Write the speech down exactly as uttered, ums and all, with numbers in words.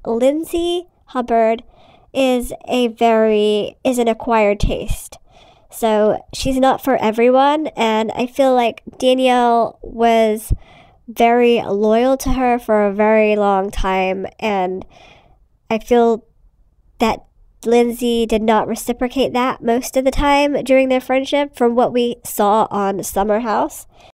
Lindsay Hubbard is a very, is an acquired taste. So she's not for everyone, and I feel like Danielle was very loyal to her for a very long time, and I feel that Lindsay did not reciprocate that most of the time during their friendship from what we saw on Summer House.